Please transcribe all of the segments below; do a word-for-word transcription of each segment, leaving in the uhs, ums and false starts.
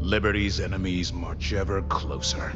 Liberty's enemies march ever closer.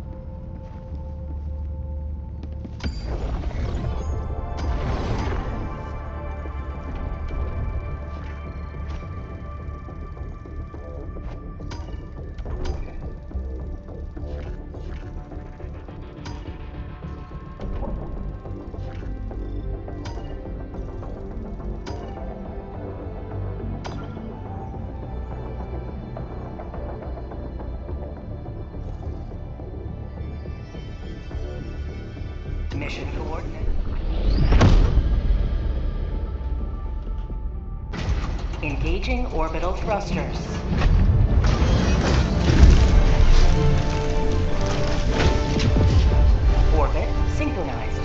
Mission coordinates. Engaging orbital thrusters. Orbit synchronized.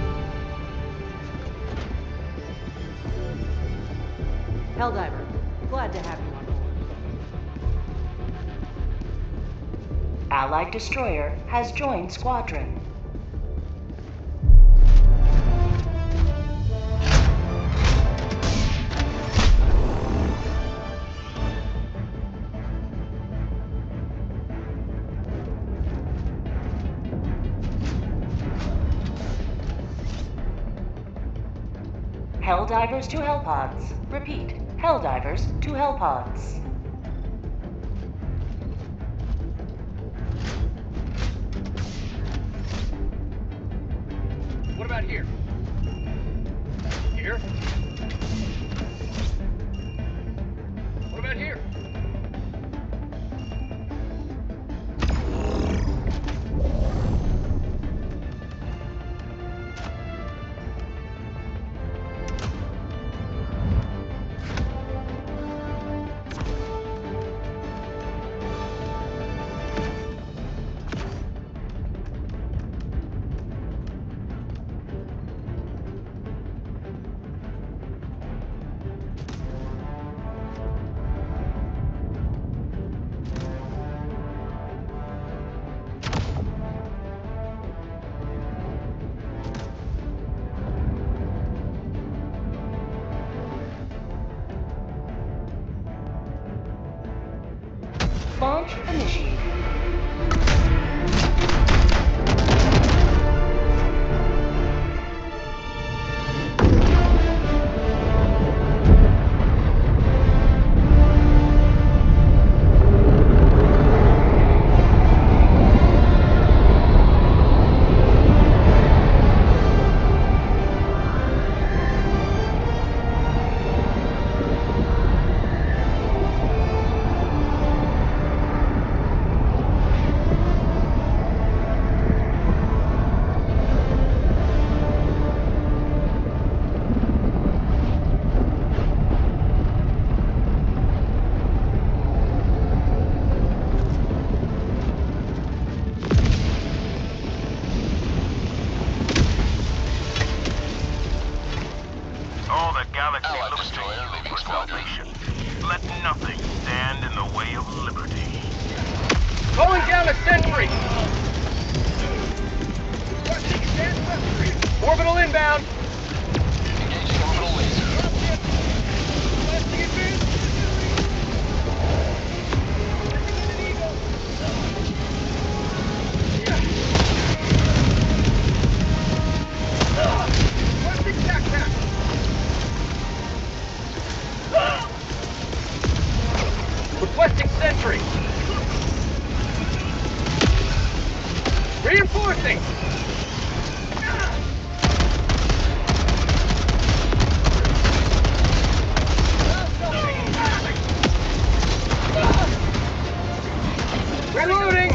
Helldiver, glad to have you on board. Allied destroyer has joined squadron. Helldivers to Hellpods. Repeat, Helldivers to Hellpods. What about here? Here? What about here? Launch initiated. All the galaxy looks to you for salvation. Let nothing stand in the way of liberty. Calling down a sentry! Orbital inbound! Engaging orbital laser. Requesting sentry! Reinforcing! Reloading!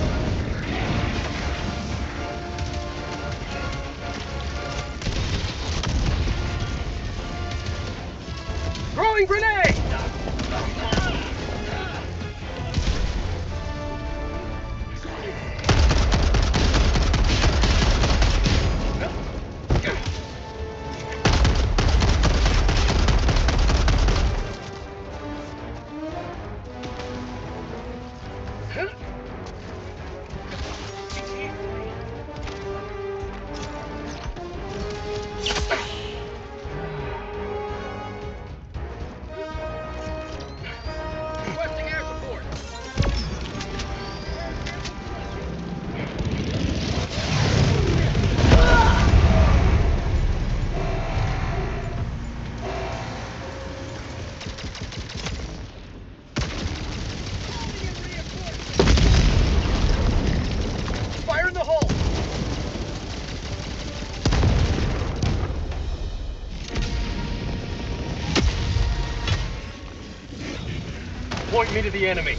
Throwing grenade! Requesting air support. point me to the enemy.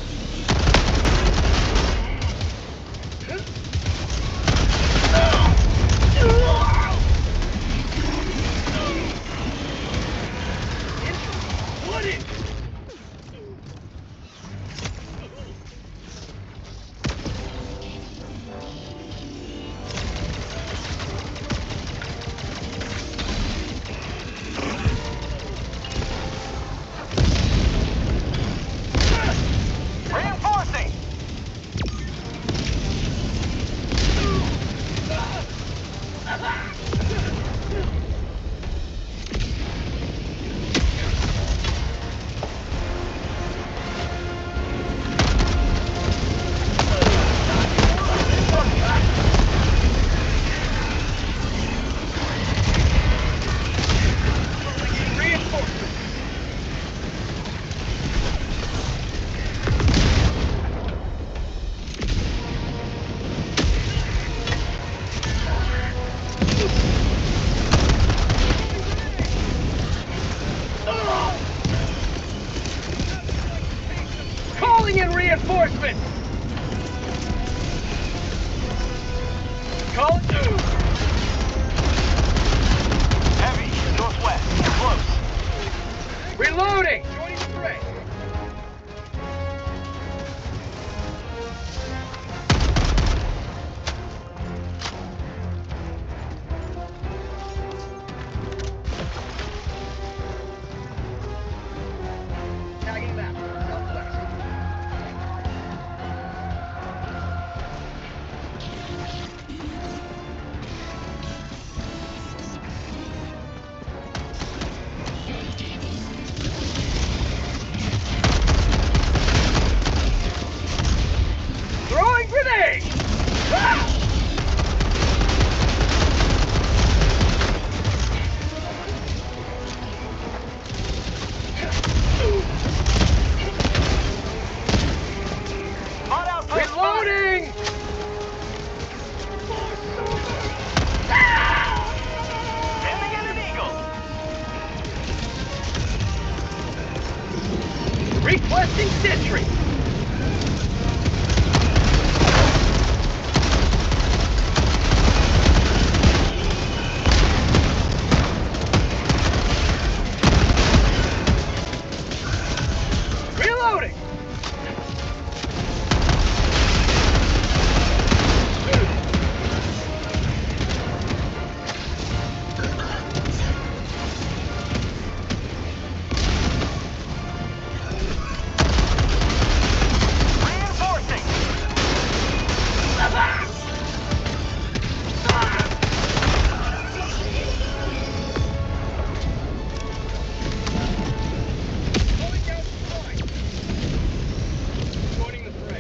What is? Reinforcing! Calling in reinforcements! Call Heavy, northwest, close. Reloading! Joining the fray. Tagging map, southwest. Throwing grenade! Ah! Hot outpost Reloading! Sending in an eagle. Requesting sentry! Reloading! Reinforcing! Going down the line. Joining the fray.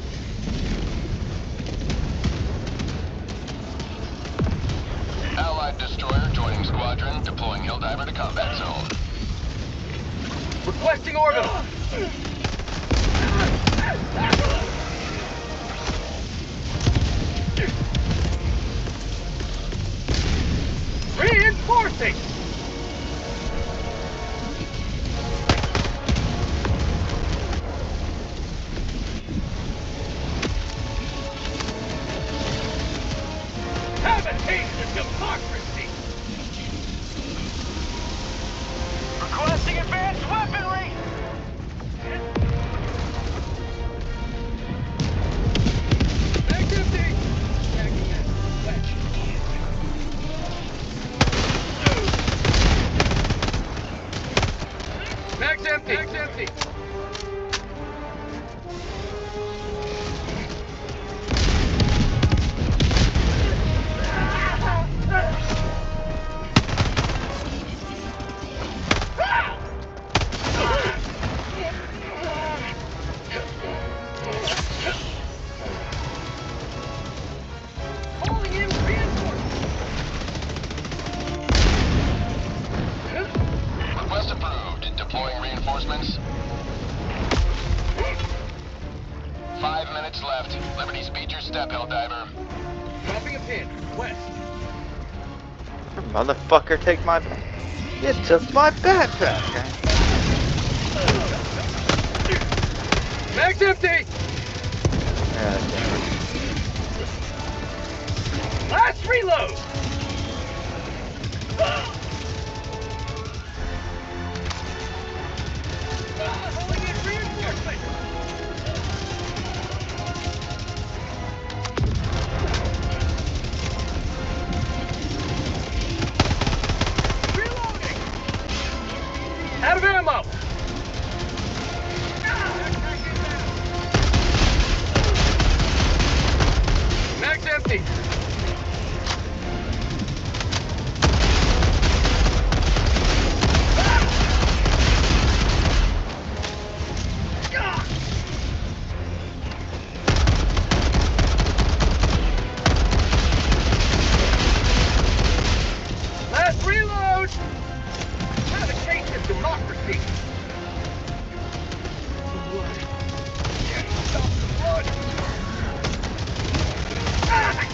Allied destroyer joining squadron, deploying Helldiver to combat zone. Requesting orbital. Reinforcing! Have a taste of democracy! Requesting advanced weaponry! Back empty! Tagging in. Wedge. Mag's empty! Mag's empty! Calling in reinforcements! Request approved. Deploying reinforcements. Five minutes left. Liberty, speed your step, Helldiver. Dropping a pin. West. Motherfucker, take my... You took my backpack. Bag's empty! Ah, damn it. Last reload! Calling in reinforcement! Reloading! Out of ammo! Mag's empty! Last reload! Have a taste of democracy! Blood. Can't stop the blood! Ah!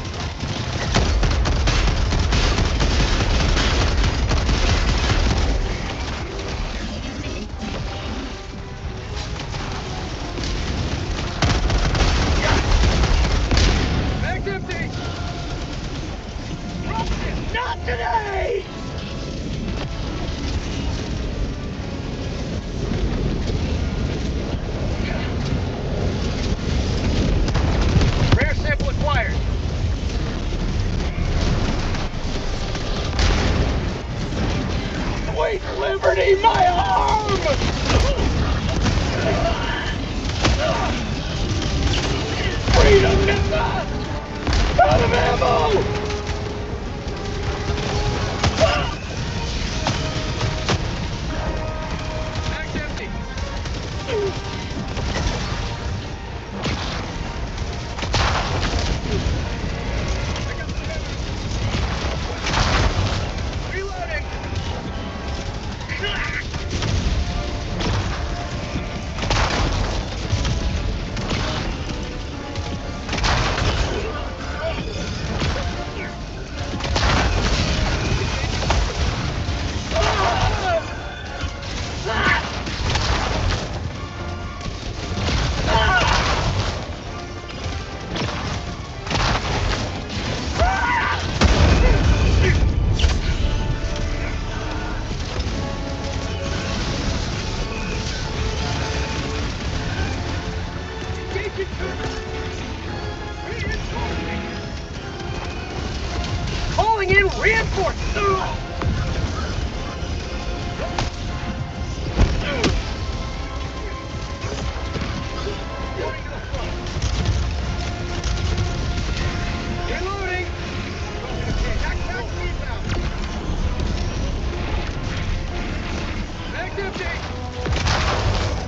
Bag's empty! Not today! Rare sample acquired. Sweet liberty, my arm! Freedom never! Out of ammo! Bag's empty. I got the ammo. Reloading. Engage intruder. Reinforcing. Calling in reinforcements. Going to the front. Reloading. Back, back, rebound. Bag's empty.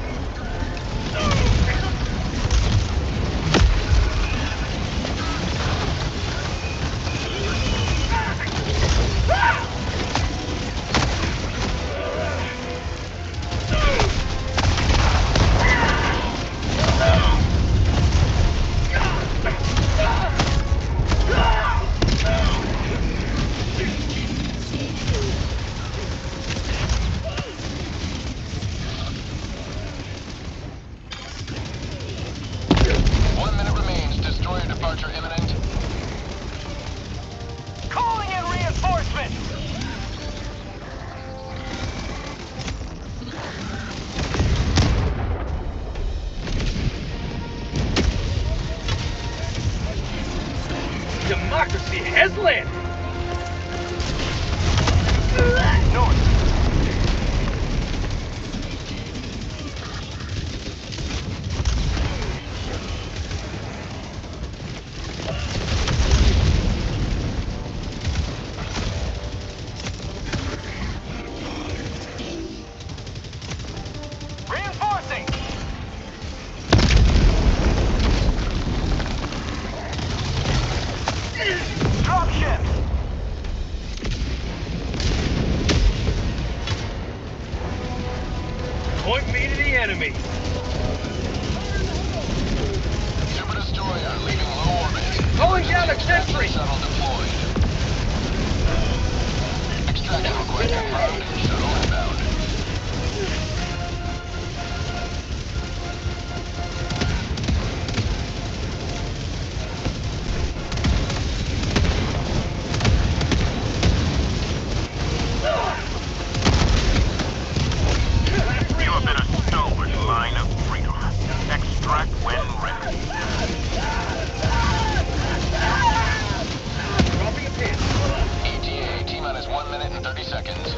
One minute remains. Destroyer departure imminent. Calling in reinforcements! Democracy has landed. North. Reinforcing! Drop ship! Point me to the enemy. Super destroyer leaving low orbit. Calling down a sentry. Shuttle deployed. Extraction request confirmed. Shuttle inbound. back when ready. Dropping a pin. E T A, T-minus one minute and thirty seconds.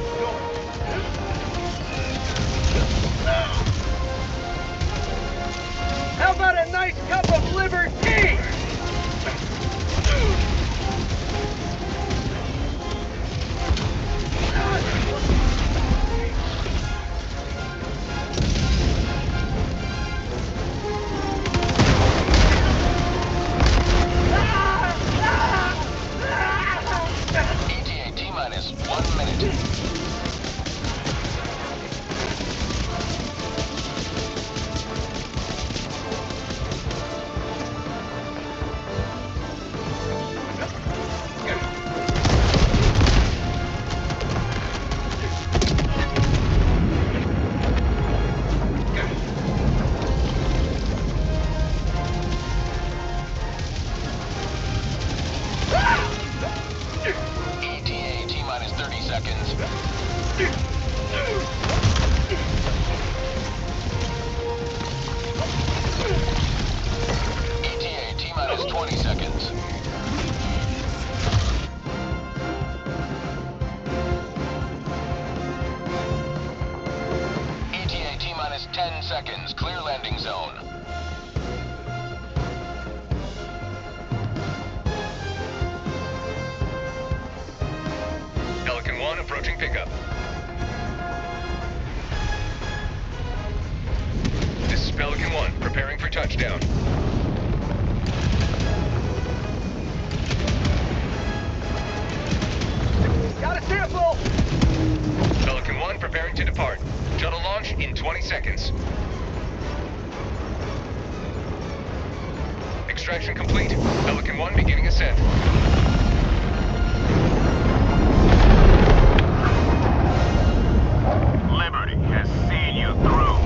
How about a nice cup of liver tea? E T A, T-minus one minute. E T A, T-minus thirty seconds. E T A, T-minus twenty seconds. E T A, T-minus ten seconds. Clear landing zone. Pelican one approaching pickup. This is Pelican one, preparing for touchdown. Got a sample! Pelican one preparing to depart. Shuttle launch in twenty seconds. Extraction complete. Pelican one beginning ascent. Liberty has seen you through.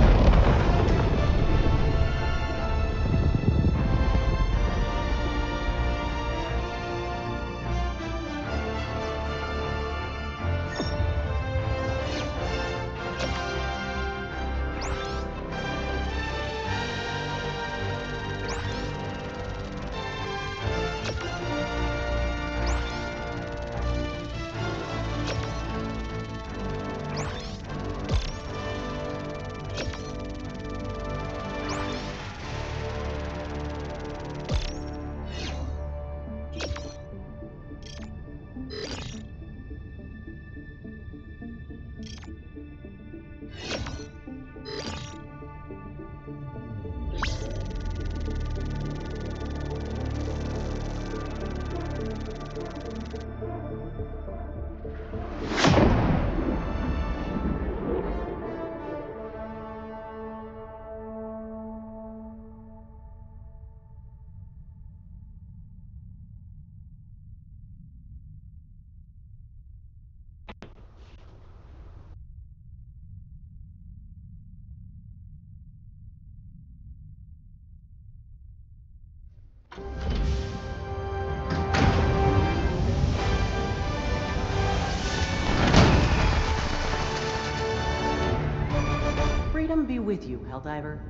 Freedom be with you, Helldiver.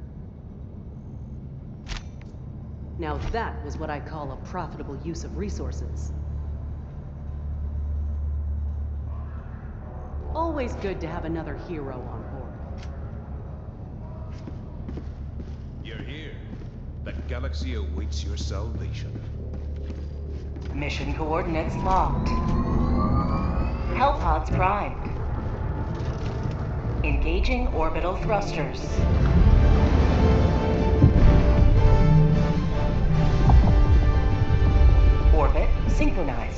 Now that was what I call a profitable use of resources. Always good to have another hero on board. You're here. The galaxy awaits your salvation. Mission coordinates locked. Hellpods primed. Engaging orbital thrusters. Orbit synchronized.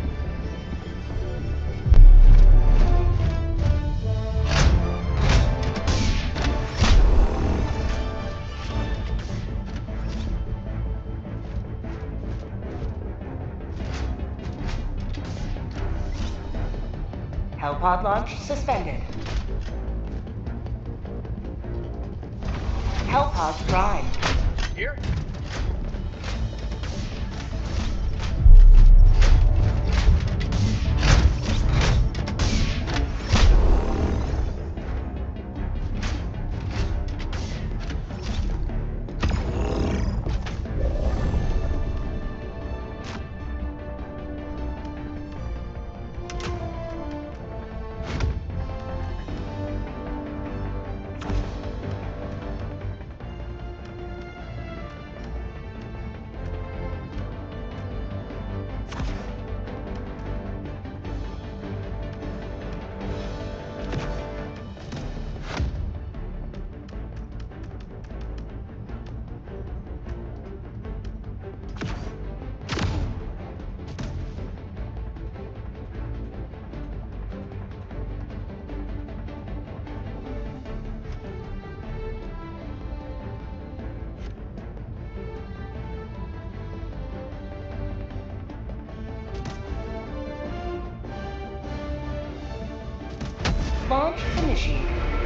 Hellpod launch suspended. Hellpod primed. Here? Launch initiated.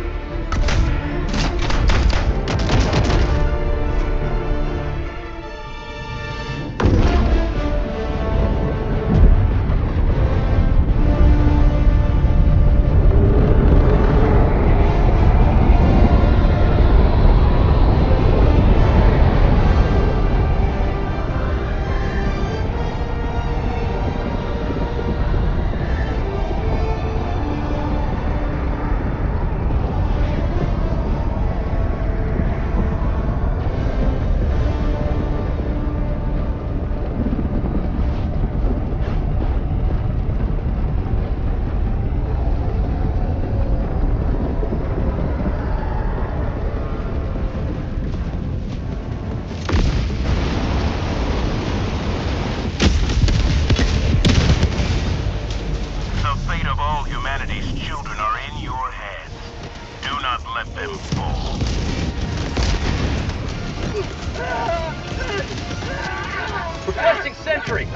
Requesting sentry!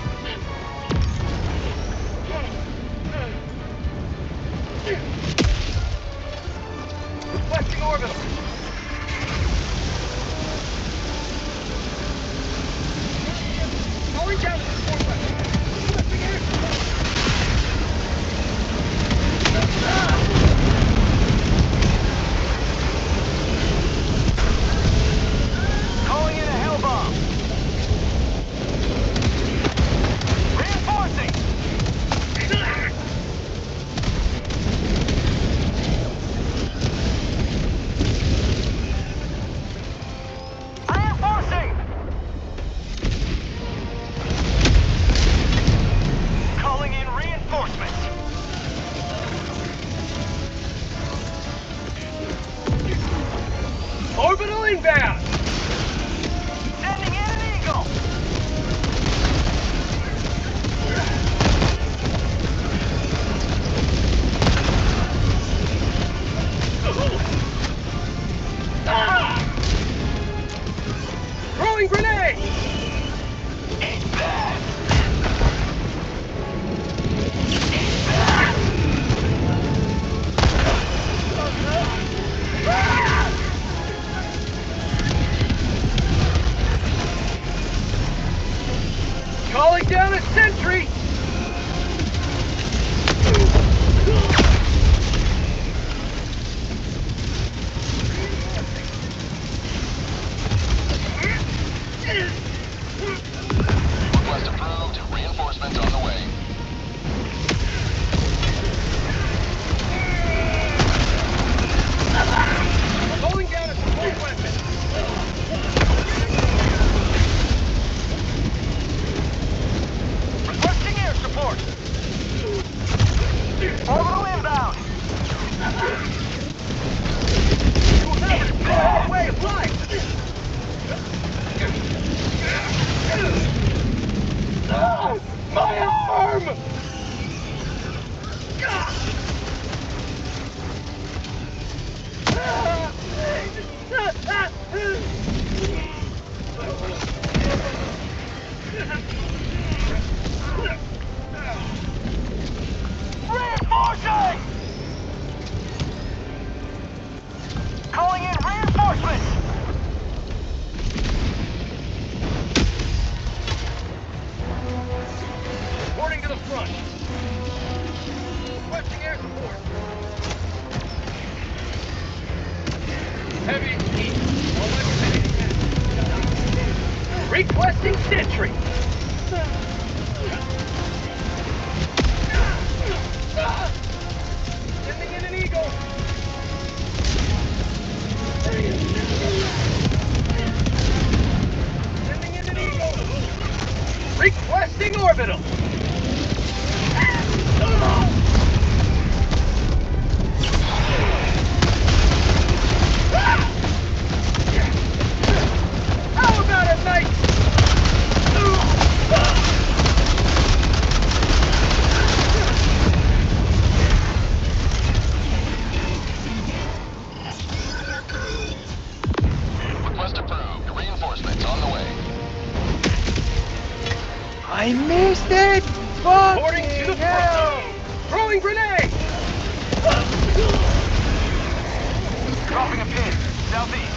Requesting orbital! Calling down to support weapon! Requesting air support! Calling in a hell bomb! Reinforcing! Reinforcing! Calling in reinforcements! Orbital inbound! Sending in an eagle! Ah! Throwing grenade! Eat that! Eat that! Ah! Calling down a sentry! Request approved. Reinforcements on the way. Calling down a support weapon! Requesting air support! Orbital inbound! You have a way of life! Oh, my arm! Reinforcing! Calling in reinforcements! Reporting to the front. Requesting air support. Heavy heat. Requesting sentry. Sending in an eagle. Sending in an eagle. Requesting orbital. How about a night? Request approved. Reinforcements on the way. I missed it! Reporting to the front. Throwing grenade! Dropping a pin. Southeast.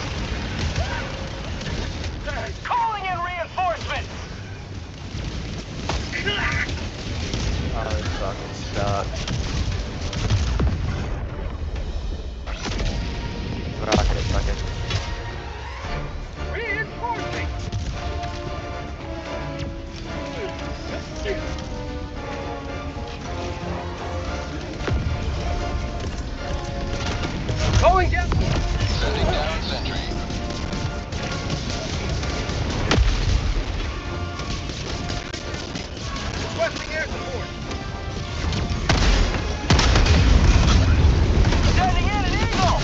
Calling in reinforcements! Oh, it's fucking stuck. Rocket, fuck it. Reinforcing! Calling down! Sending down sentry. Requesting air support! Sending in an eagle!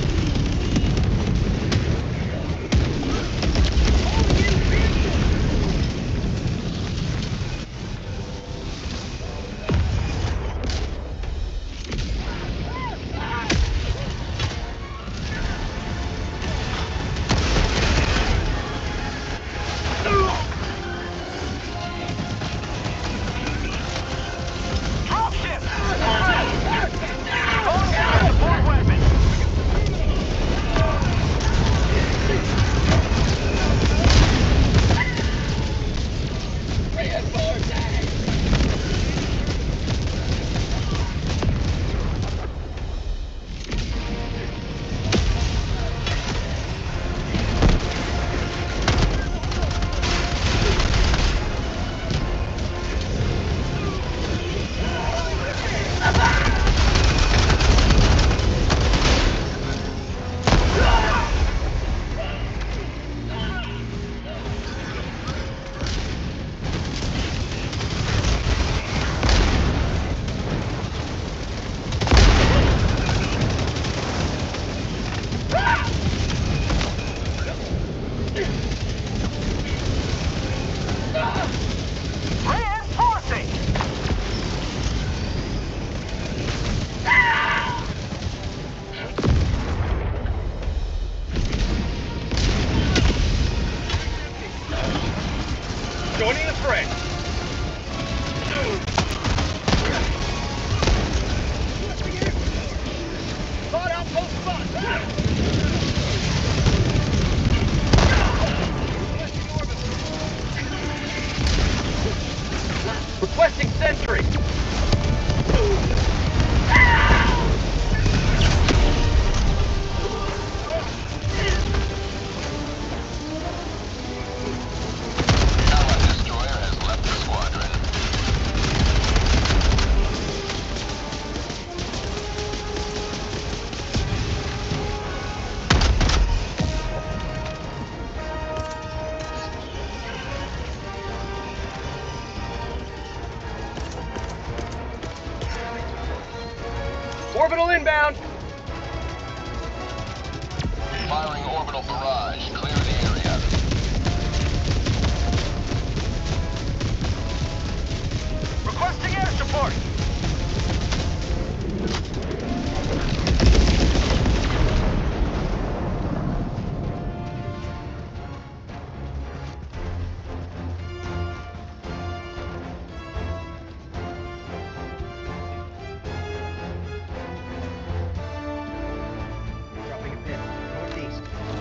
Dropship! Calling down support weapon! Reinforcing! Joining the fray! Thought outpost spot! Requesting sentry! Ally destroyer has left the squadron. Orbital inbound! Firing orbital barrage. Clear the area. Requesting air support! Dropping a pin. Northeast.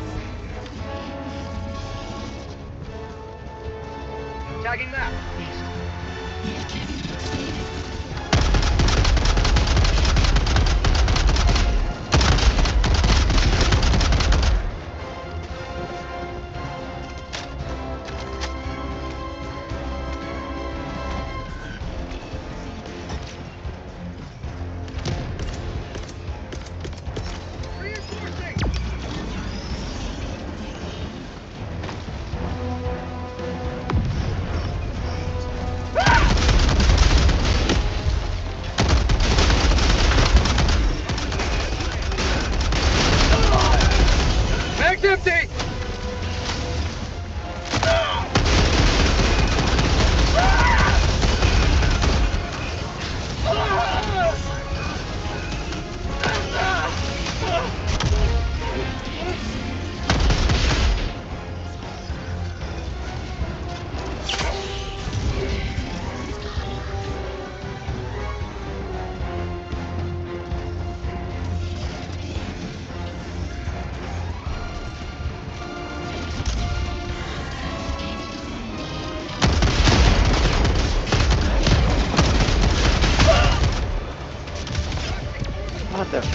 Tagging map. East. Reinforcing!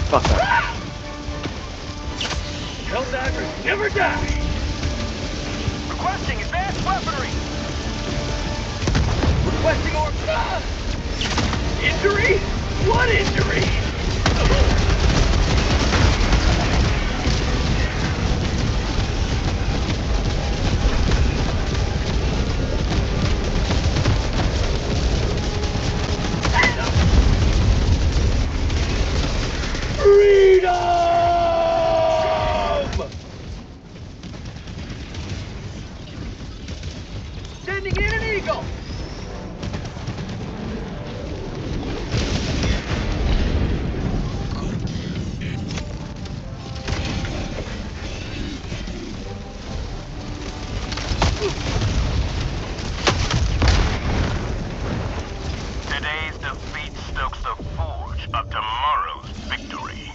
Fuck that. Helldivers never die! Requesting advanced weaponry. Requesting or... Ah! Injury? What injury? Freedom! Sending in an eagle! Today's defeat stokes the forge of tomorrow's victory.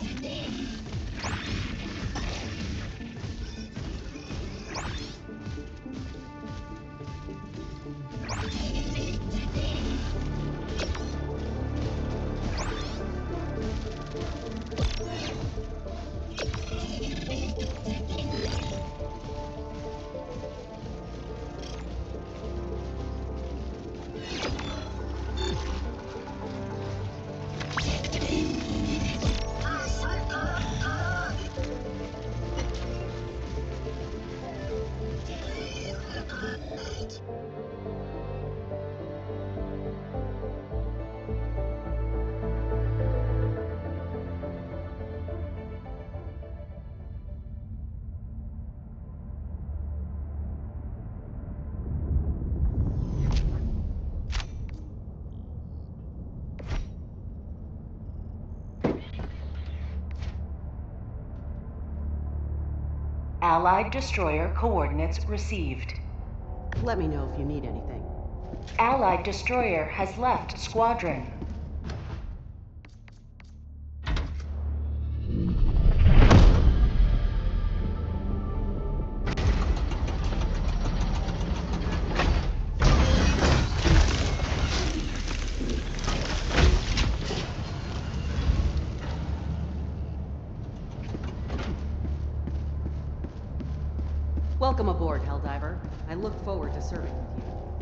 Allied destroyer coordinates received. Let me know if you need anything. Allied destroyer has left squadron. Welcome aboard, Helldiver. I look forward to serving with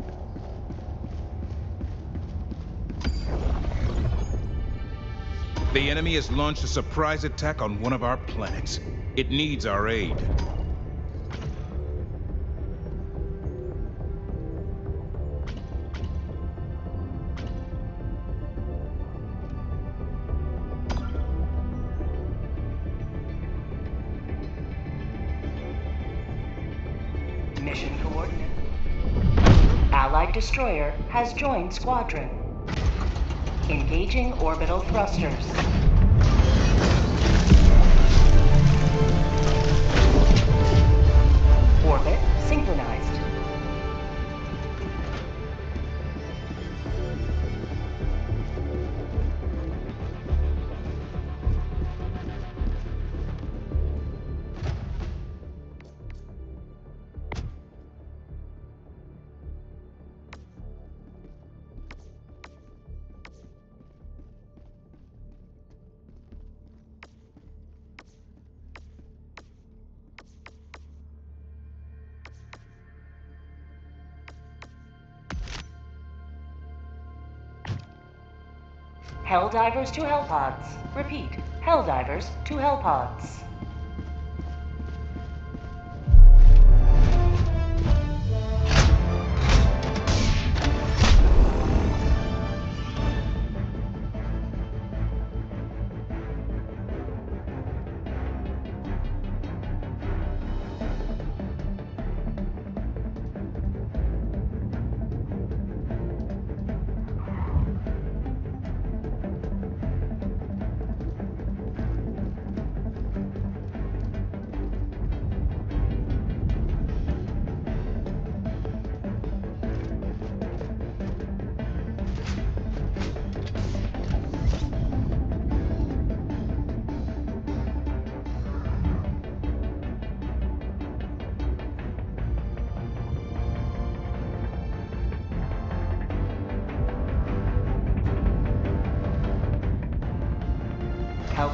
you. The enemy has launched a surprise attack on one of our planets. It needs our aid. Mission coordinate. Allied destroyer has joined squadron. Engaging orbital thrusters. Orbit synchronized. Helldivers to Hellpods. Repeat, Helldivers to Hellpods.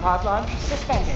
Helipod launch suspended.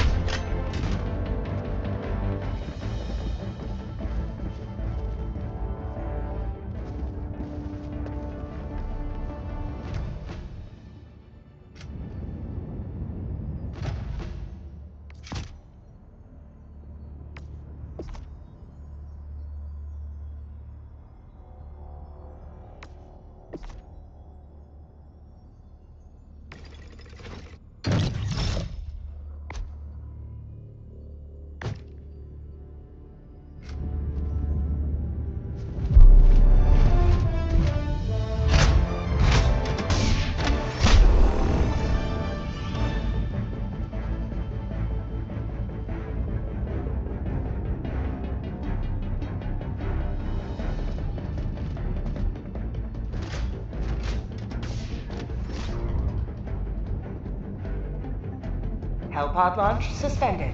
Helipod launch suspended.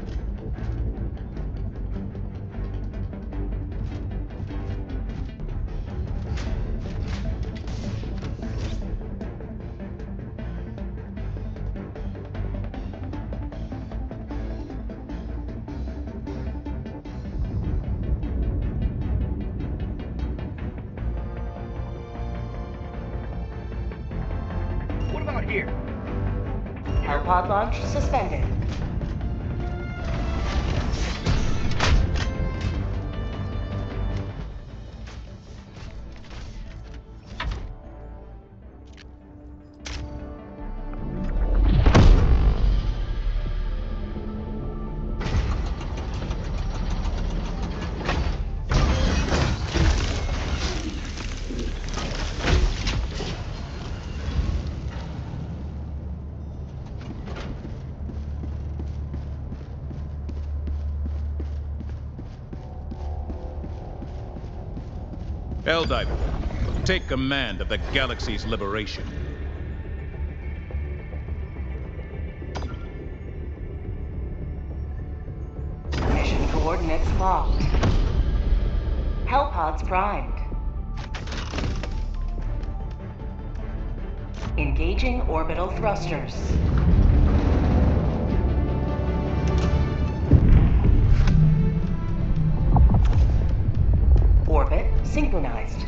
What about here? Helipod launch suspended. Helldiver, take command of the galaxy's liberation. Mission coordinates locked. Hellpods primed. Engaging orbital thrusters. Orbit synchronized.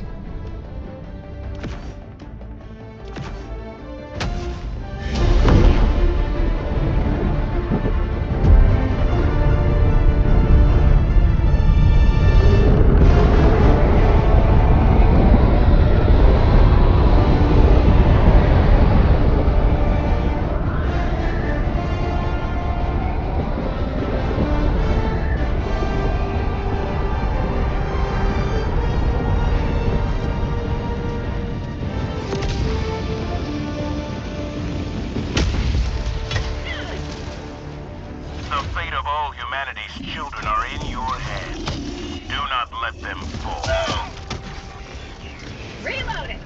The fate of all humanity's children are in your hands. Do not let them fall. Reloading!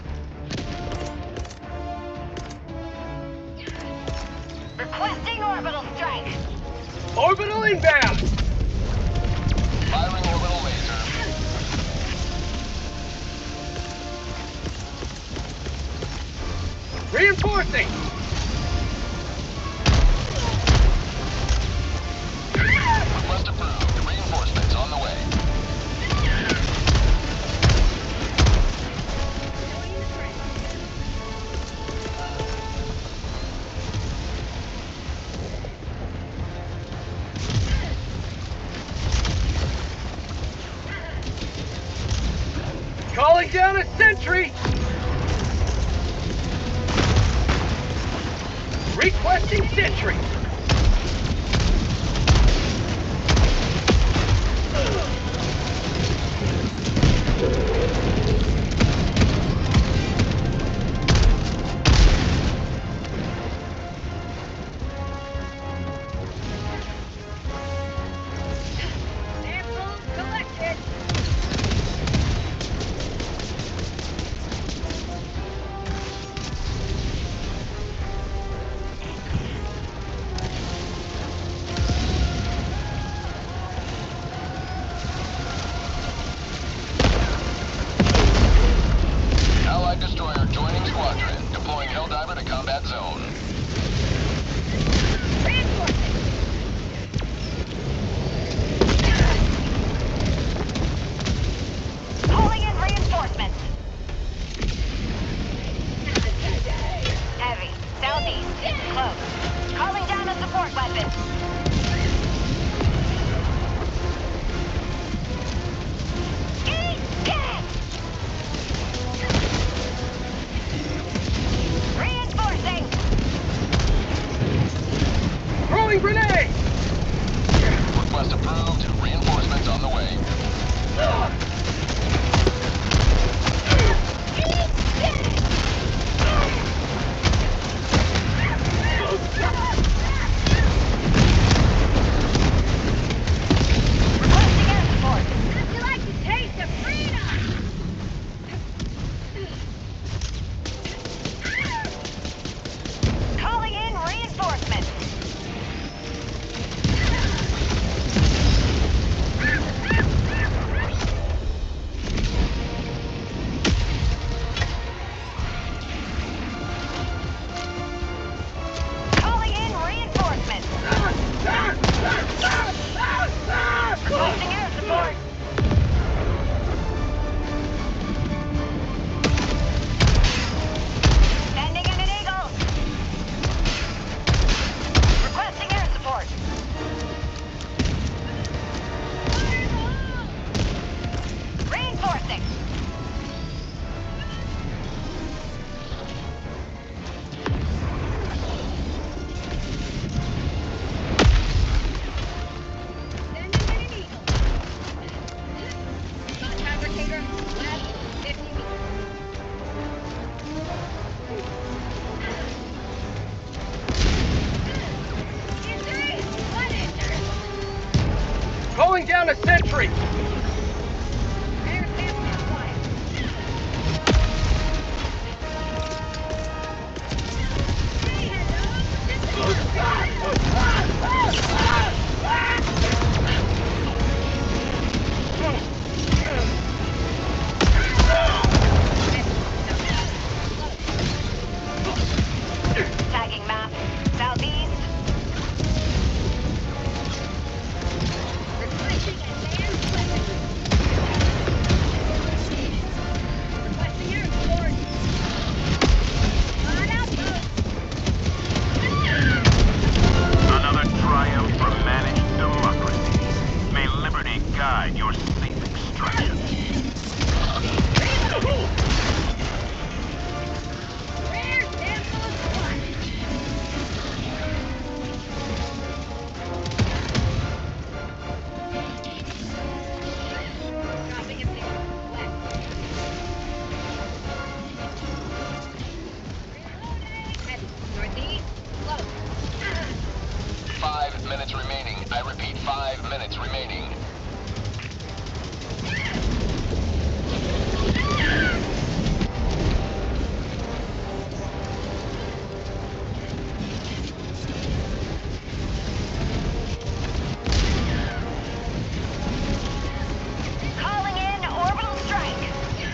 Requesting orbital strike! Orbital inbound! Firing orbital laser. Reinforcing! Request approved. Reinforcements on the way. Calling down a sentry! Requesting sentry! Samples collected! Left fifty meters. Injury! What injury? Calling down a sentry! Rear fifty quiet. Hey, hello! Tagging map. Southeast. Requesting advanced weapons. Requesting air support. On outpost. Another triumph for managed democracy. May liberty guide your safe extraction. Rear sample squad. Dropping a signal. West. Reloading. Heading northeast. Close. Five minutes remaining. I repeat, five minutes remaining. Calling in orbital strike.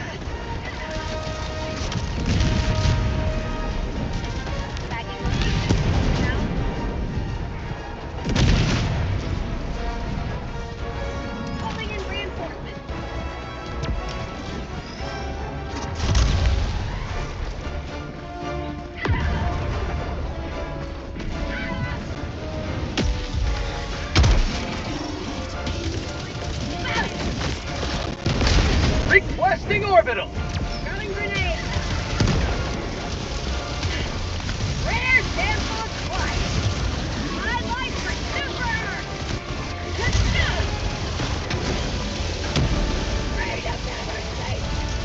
Tagging location. South. Calling in reinforcements. Requesting orbital! Throwing grenade. Rare sample quiet. My life for super. Ready to never sleep.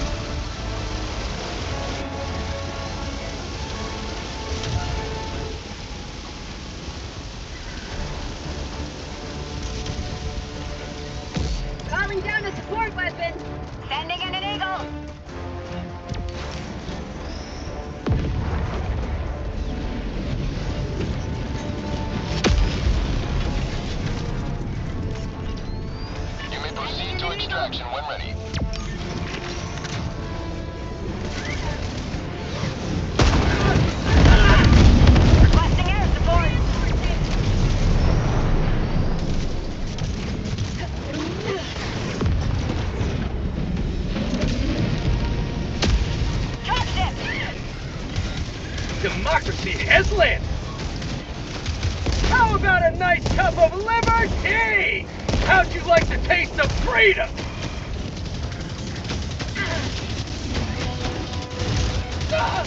Calling down a support weapon. Sending in an eagle. You may proceed to extraction when ready. Requesting air support. Dropship. Democracy has landed! How about a nice cup of liberty? How'd you like the taste of freedom? Ah!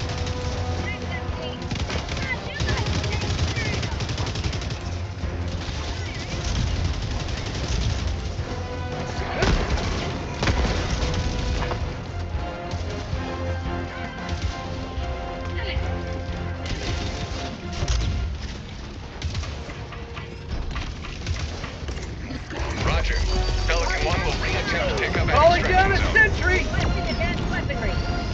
Roger. Pelican one will reattempt to pick up Calling any down a zone. sentry! Requesting advanced weaponry.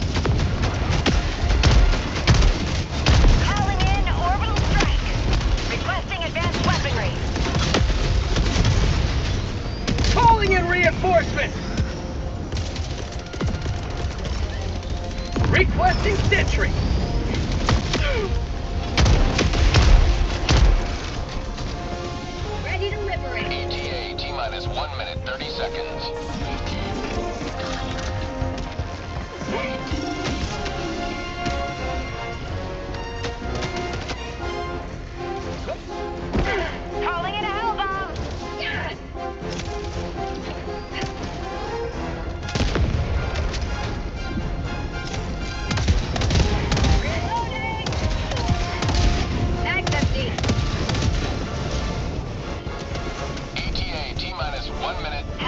Calling in orbital strike. Requesting advanced weaponry. Calling in reinforcements! Requesting sentry! Ready to liberate. E T A, T-minus one minute, thirty seconds. Calling in a hell bomb. Reloading. Mag's empty. E T A, T-minus one minute,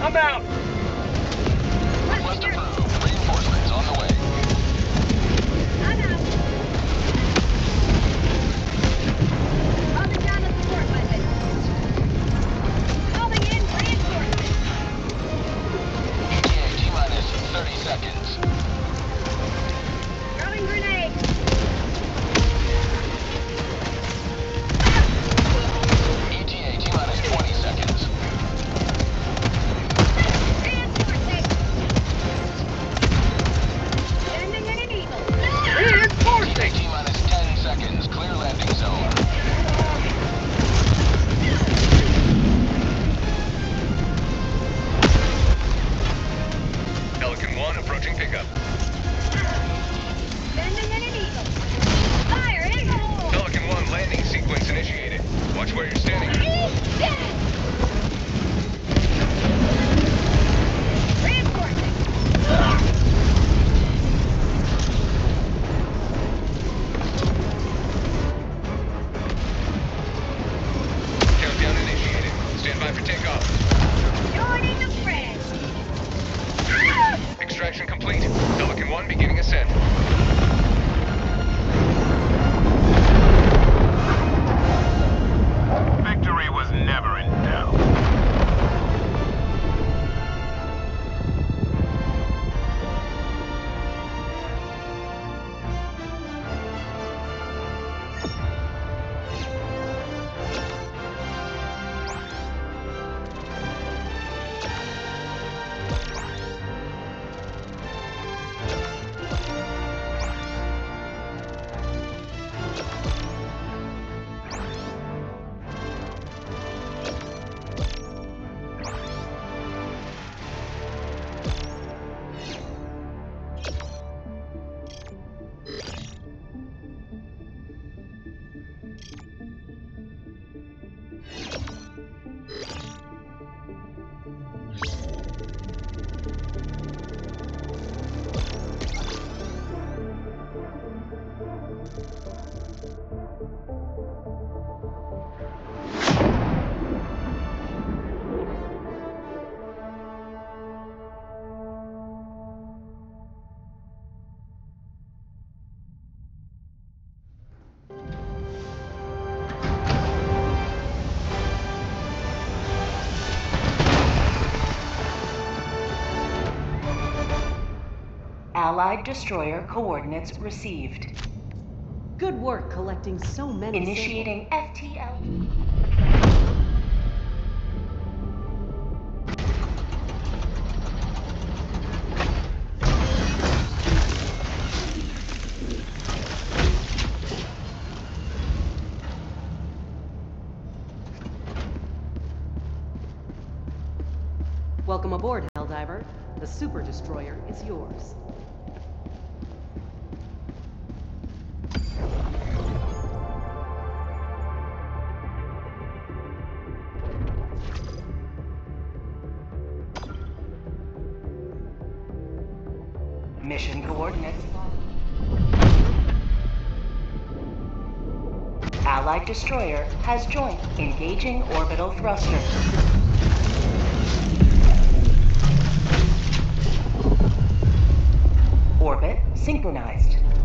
I'm out! Request approved. Reinforcements on the way. I'm out. Calling down a support weapon. Calling in reinforcements. E T A T-minus thirty seconds. Throwing grenade. E T A T-minus twenty seconds. Reinforcing. Sending in an eagle. E T A Reinforcing! T-minus ten seconds. Clear landing zone. Pelican one approaching pickup. Sending in an eagle. Firing. Pelican one landing sequence initiated. Watch where you're standing. Reinforcing. Countdown initiated. Stand by for takeoff. Joining the friends. Extraction complete. Pelican one beginning ascent. Victory was never in doubt. Allied destroyer coordinates received. Good work collecting so many Initiating F T L. Welcome aboard, Helldiver. The super destroyer is yours. Mission coordinates. Allied destroyer has joined. Engaging orbital thruster. Orbit synchronized.